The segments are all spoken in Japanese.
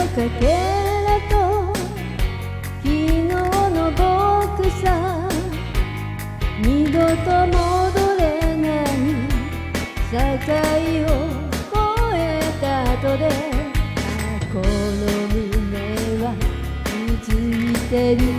かけらと昨日の僕さ、二度と戻れない境を越えた後で、この胸は続いてる。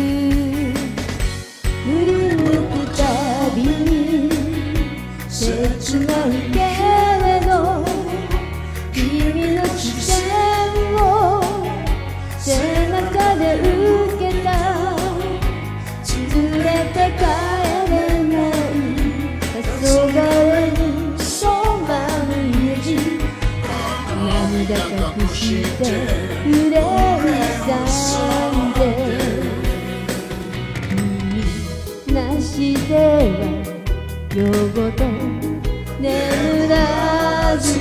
振り向くたびに切ないけれど、君の視線を背中で受けた。連れて帰れない黄昏に染まる家路、涙隠して憂いさんで、君なしでは夜ごと眠らず、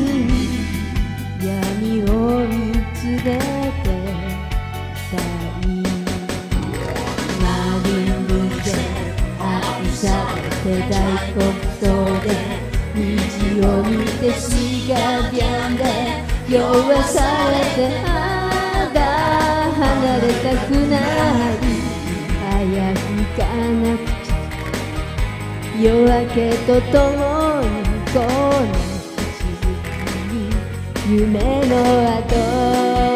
闇を見つめてたい。マリンブで愛されて大黒糖で、虹を見てシガビャンで酔わされて、まだ離れたくない。早く行かなくちゃ、夜明けとともにこの夢の後。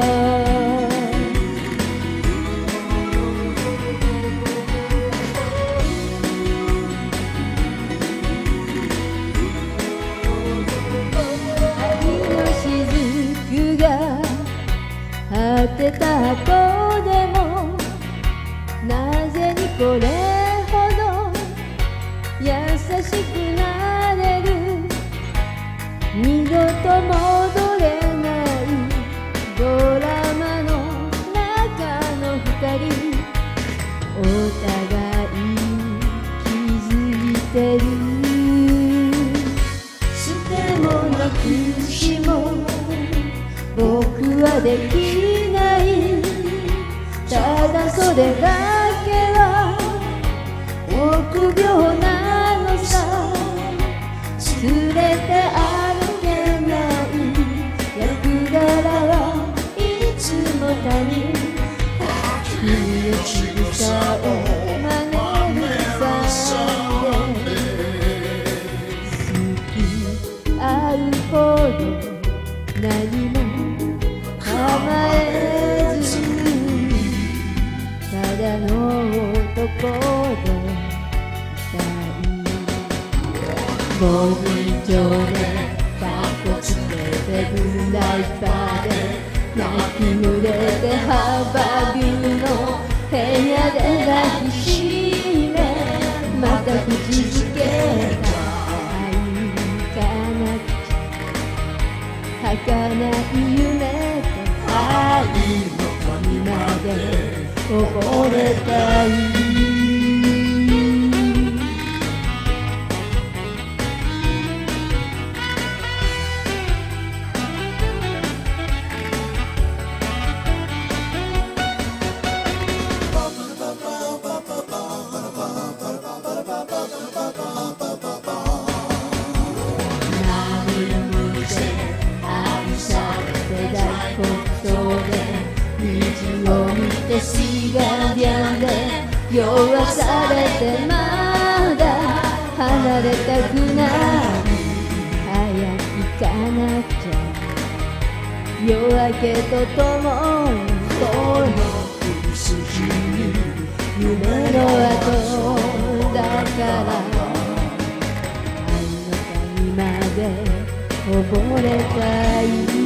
果てた後でもなぜにこれほど優しくなれる。二度と戻れないドラマの中の二人、お互い気づいてる。捨てもなくしも僕はできない。ただそれだけは臆病なのさ。連れて歩けない役柄はいつも他人。君の仕草を真似るさで、好き合うほど何も構えず、ただの男でいたい。ボディ上でカッコつけてブライパーで泣き濡れてハーバービューの部屋で抱きしめ、また口づけた愛かなくちゃ儚い夢と愛の神まで溺れたい。シガビャンで酔わされて、まだ離れたくない。早く行かなくちゃ、夜明けとともにこの首筋に夢の跡だから、愛の谷まで溺れたい。